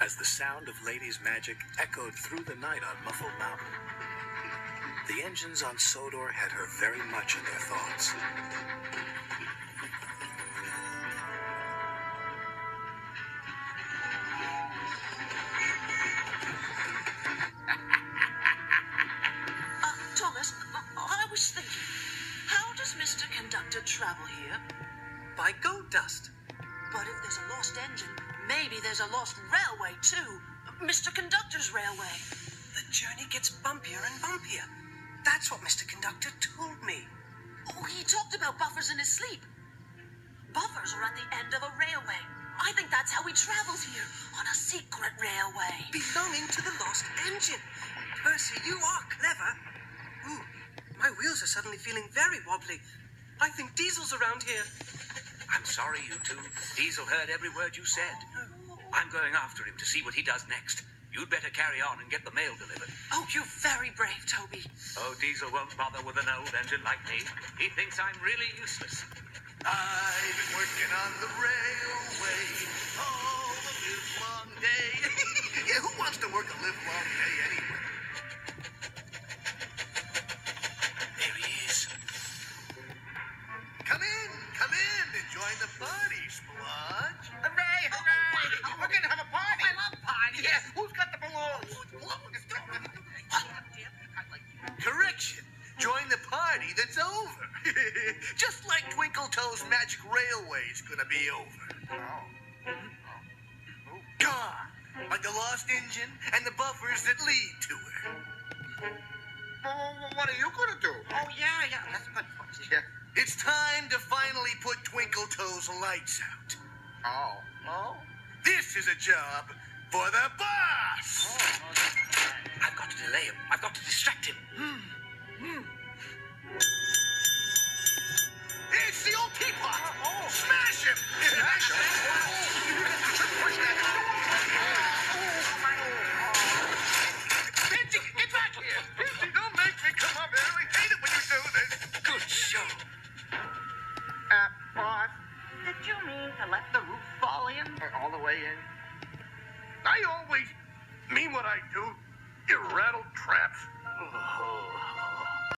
as the sound of Lady's magic echoed through the night on Muffle Mountain. The engines on Sodor had her very much in their thoughts. Thomas, I was thinking, how does Mr. Conductor travel here? By gold dust. But if there's a lost engine, maybe there's a lost railway, too. Mr. Conductor's railway. The journey gets bumpier and bumpier. That's what Mr. Conductor told me. Oh, he talked about buffers in his sleep. Buffers are at the end of a railway. I think that's how he travels here, on a secret railway. Belonging to the lost engine. Percy, you are clever. Ooh, my wheels are suddenly feeling very wobbly. I think Diesel's around here. I'm sorry, you two. Diesel heard every word you said. I'm going after him to see what he does next. You'd better carry on and get the mail delivered. Oh, you're very brave, Toby. Oh, Diesel won't bother with an old engine like me. He thinks I'm really useless. I've been working on the railway all the livelong day. Yeah, who wants to work a livelong day anyway? There he is. Come in, and join the party, Splodge. Hooray, hooray! We're gonna have a party! I love parties! Yeah, who's got the balloons? Correction. Join the party that's over. Just like Twinkletoes' magic railway's gonna be over. Gone. Like the lost engine and the buffers that lead to her. Well, what are you gonna do? Oh, yeah, that's a good point. Yeah. It's time to finally put Twinkletoes' lights out. Oh? This is a job for the boss. I've got to delay him. I've got to distract him. It's the old teapot. Smash him. Smash him. Pinky, get back here! Pinky, don't make me come up here. I hate it when you do this. Good show. Boss, did you mean to let the roof fall in? All the way in? I always mean what I do. You rattled traps.